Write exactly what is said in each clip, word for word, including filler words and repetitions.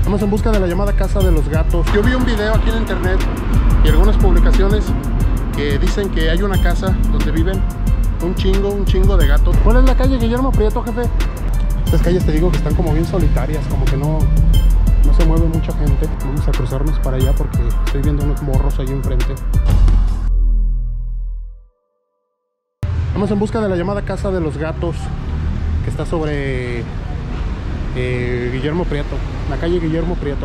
Estamos en busca de la llamada Casa de los Gatos. Yo vi un video aquí en internet y algunas publicaciones que dicen que hay una casa donde viven un chingo, un chingo de gatos. ¿Cuál es la calle Guillermo Prieto, jefe? Estas calles te digo que están como bien solitarias, como que no, no se mueve mucha gente. Vamos a cruzarnos para allá porque estoy viendo unos morros ahí enfrente. Vamos en busca de la llamada Casa de los Gatos, que está sobre eh, Guillermo Prieto, la calle Guillermo Prieto.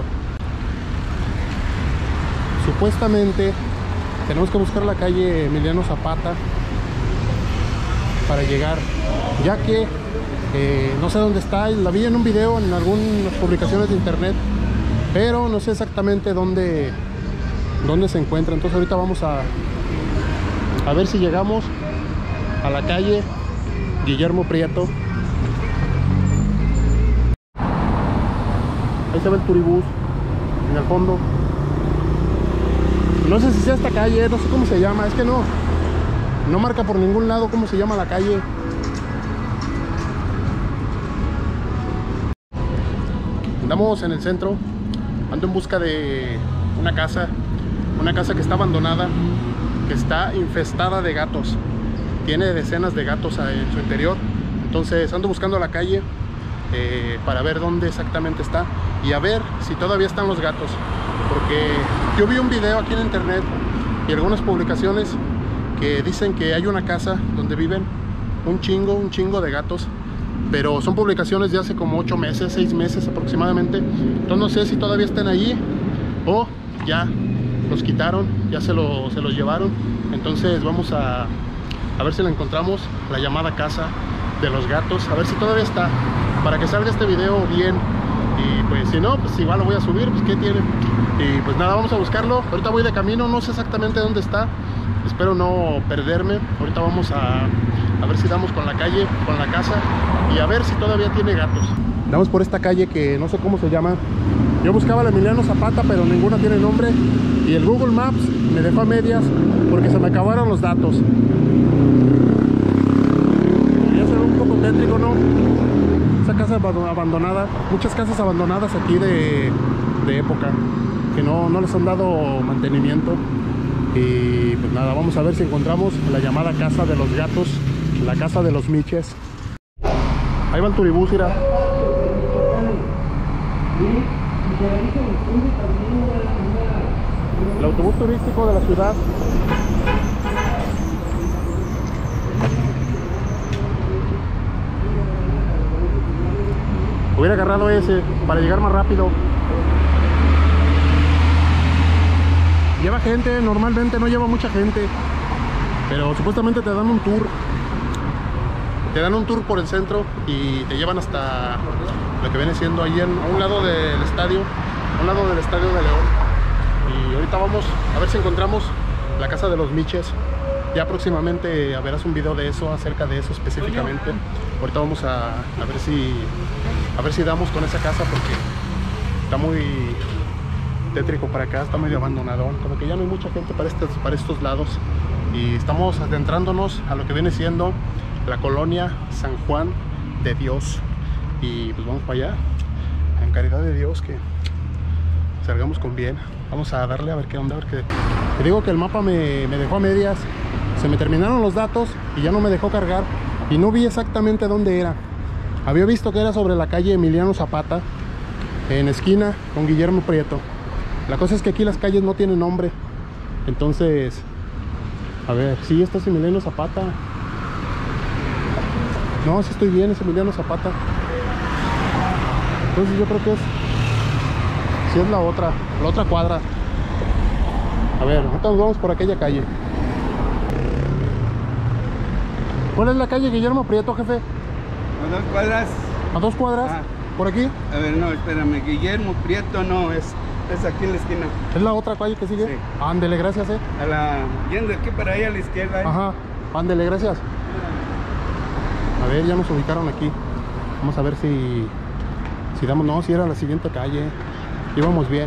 Supuestamente tenemos que buscar la calle Emiliano Zapata para llegar, ya que eh, no sé dónde está. La vi en un video, en algunas publicaciones de internet, pero no sé exactamente dónde, dónde se encuentra. Entonces ahorita vamos a, a ver si llegamos a la calle Guillermo Prieto. Ahí se ve el turibús en el fondo. No sé si sea esta calle, no sé cómo se llama. Es que no No marca por ningún lado cómo se llama la calle. Andamos en el centro. Ando en busca de una casa. Una casa que está abandonada, que está infestada de gatos. Tiene decenas de gatos en su interior. Entonces ando buscando la calle eh, para ver dónde exactamente está y a ver si todavía están los gatos. Porque yo vi un video aquí en internet y algunas publicaciones que dicen que hay una casa donde viven un chingo, un chingo de gatos. Pero son publicaciones de hace como ocho meses, seis meses aproximadamente. Entonces no sé si todavía están allí o ya los quitaron, ya se, lo, se los llevaron. Entonces vamos a, a ver si la encontramos, la llamada Casa de los Gatos. A ver si todavía está, para que salga este video bien. Y pues si no, pues igual lo voy a subir, pues qué tiene. Y pues nada, vamos a buscarlo. Ahorita voy de camino, no sé exactamente dónde está. Espero no perderme. Ahorita vamos a, a ver si damos con la calle, con la casa, y a ver si todavía tiene gatos. Damos por esta calle que no sé cómo se llama. Yo buscaba la Emiliano Zapata, pero ninguna tiene nombre. Y el Google Maps me dejó a medias porque se me acabaron los datos. Ya se ve un poco tétrico, ¿no? Esa casa abandonada. Muchas casas abandonadas aquí de, de época, que no, no les han dado mantenimiento. Y pues nada, vamos a ver si encontramos la llamada Casa de los Gatos, la casa de los miches. Ahí va el turibús, mira. El autobús turístico de la ciudad. Hubiera agarrado ese para llegar más rápido. Lleva gente, normalmente no lleva mucha gente, pero supuestamente te dan un tour. Te dan un tour por el centro y te llevan hasta lo que viene siendo ahí en, a un lado del estadio, a un lado del estadio de León. Y ahorita vamos a ver si encontramos la casa de los miches. Ya próximamente verás un video de eso, acerca de eso específicamente. Ahorita vamos a, a ver si a ver si damos con esa casa porque está muy tétrico para acá, está medio abandonado, como que ya no hay mucha gente para estos, para estos lados. Y estamos adentrándonos a lo que viene siendo la colonia San Juan de Dios. Y pues vamos para allá, en caridad de Dios, que salgamos con bien. Vamos a darle a ver qué onda, a ver qué. Te digo que el mapa me, me dejó a medias, se me terminaron los datos y ya no me dejó cargar. Y no vi exactamente dónde era. Había visto que era sobre la calle Emiliano Zapata, en esquina con Guillermo Prieto. La cosa es que aquí las calles no tienen nombre. Entonces, a ver, sí, esta es Emiliano Zapata. No, sí estoy bien, es Emiliano Zapata. Entonces yo creo que es, sí es la otra, la otra cuadra. A ver, ahorita nos vamos por aquella calle. ¿Cuál es la calle Guillermo Prieto, jefe? A dos cuadras. ¿A dos cuadras? Ah. ¿Por aquí? A ver, no, espérame, Guillermo Prieto no, es, es aquí en la esquina. ¿Es la otra calle que sigue? Sí. Ándele, gracias, eh. A la, yendo aquí para allá a la izquierda. ¿eh? Ajá, ándele, gracias. A ver, ya nos ubicaron aquí. Vamos a ver si si damos, no, si era la siguiente calle. Íbamos bien.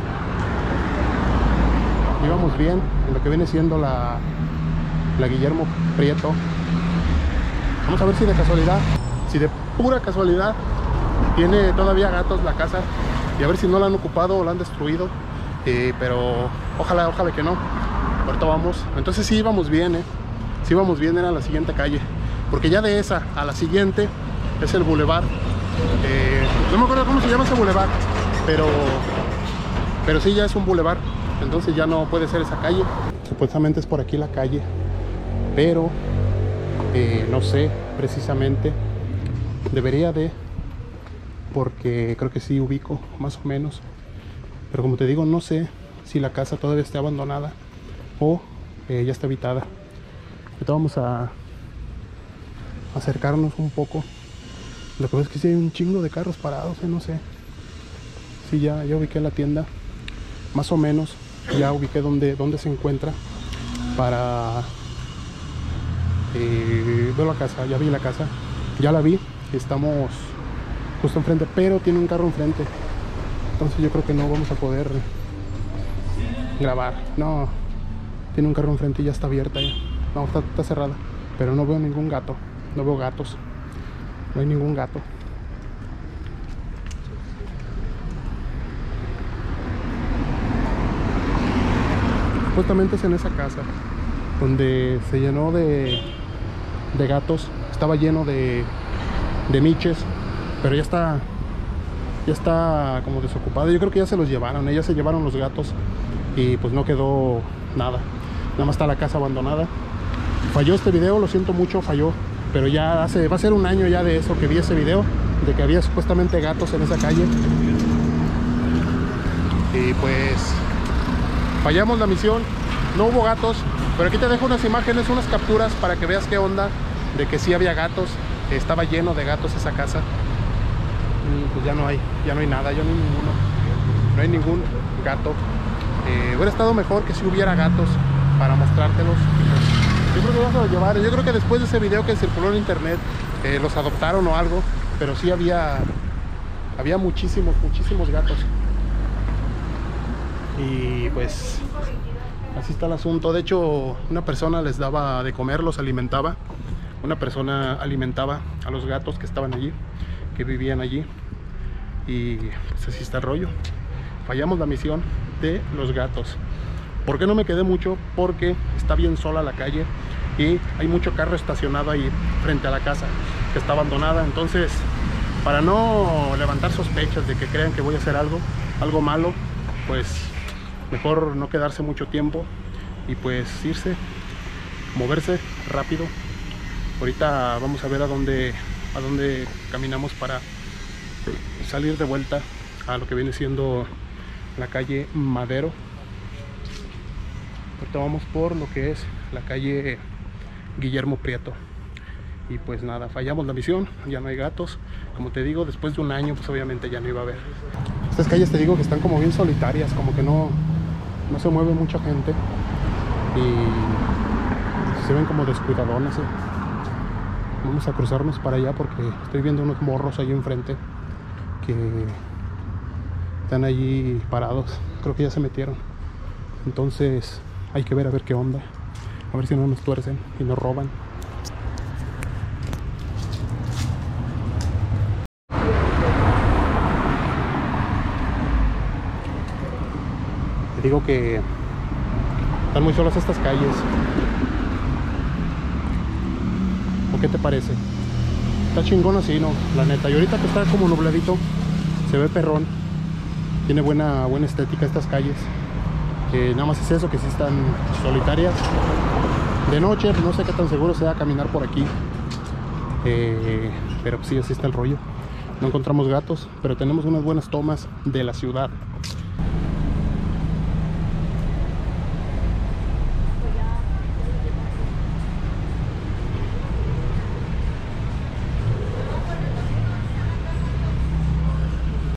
Íbamos bien en lo que viene siendo la, la Guillermo Prieto. Vamos a ver si de casualidad, si de pura casualidad tiene todavía gatos la casa. y a ver si no la han ocupado o la han destruido, eh, pero ojalá, ojalá que no. Ahorita vamos, entonces sí íbamos bien, eh. sí íbamos bien, era la siguiente calle, porque ya de esa a la siguiente es el bulevar, eh, no me acuerdo cómo se llama ese bulevar, pero, pero sí ya es un bulevar, entonces ya no puede ser esa calle. Supuestamente es por aquí la calle, pero eh, no sé precisamente, debería de, porque creo que sí ubico más o menos, pero como te digo, no sé si la casa todavía está abandonada o eh, ya está habitada. Ahorita vamos a acercarnos un poco. Lo que pasa es que sí hay un chingo de carros parados, eh, no sé. Sí, ya, ya ubiqué la tienda, más o menos. Ya ubiqué dónde, dónde se encuentra para eh, ver la casa. Ya vi la casa, ya la vi. Estamos justo enfrente, pero tiene un carro enfrente. Entonces yo creo que no vamos a poder grabar. No, tiene un carro enfrente y ya está abierta. Ya. No, está, está cerrada. Pero no veo ningún gato. No veo gatos. No hay ningún gato. Supuestamente es en esa casa donde se llenó de, de gatos. Estaba lleno de, de miches, pero ya está ya está como desocupado. Yo creo que ya se los llevaron, ya se llevaron los gatos y pues no quedó nada. Nada más está la casa abandonada. Falló este video, lo siento mucho, falló. Pero ya hace, va a ser un año ya de eso que vi ese video, de que había supuestamente gatos en esa calle. Y pues fallamos la misión, no hubo gatos, pero aquí te dejo unas imágenes, unas capturas para que veas qué onda, de que sí había gatos, estaba lleno de gatos esa casa. Y pues ya no hay, ya no hay nada, ya no hay ninguno, no hay ningún gato. Eh, hubiera estado mejor que si hubiera gatos para mostrártelos. Yo creo que vamos a llevar, yo creo que después de ese video que circuló en internet, eh, los adoptaron o algo, pero sí había, había muchísimos, muchísimos gatos. Y pues así está el asunto. De hecho, una persona les daba de comer, los alimentaba. Una persona alimentaba a los gatos que estaban allí, que vivían allí. Y pues así está el rollo. Fallamos la misión de los gatos. ¿Por qué no me quedé mucho? Porque está bien sola la calle y hay mucho carro estacionado ahí frente a la casa que está abandonada. Entonces, para no levantar sospechas de que crean que voy a hacer algo, algo malo, pues mejor no quedarse mucho tiempo y pues irse, moverse rápido. Ahorita vamos a ver a dónde, a dónde caminamos para salir de vuelta a lo que viene siendo la calle Madero. Ahorita vamos por lo que es la calle Guillermo Prieto. Y pues nada, fallamos la misión, ya no hay gatos. Como te digo, después de un año pues obviamente ya no iba a haber. Estas calles te digo que están como bien solitarias, como que no, no se mueve mucha gente. Y se ven como descuidadonas, ¿eh? Vamos a cruzarnos para allá porque estoy viendo unos morros ahí enfrente que están allí parados. Creo que ya se metieron. Entonces hay que ver a ver qué onda, a ver si no nos tuercen y nos roban. Te digo que están muy solas estas calles. ¿O qué te parece? Está chingón así, ¿no? La neta. Y ahorita que está como nubladito, se ve perrón. Tiene buena, buena estética estas calles. Eh, nada más es eso, que sí están solitarias. De noche, no sé qué tan seguro sea caminar por aquí. Eh, pero sí, así está el rollo. No encontramos gatos, pero tenemos unas buenas tomas de la ciudad.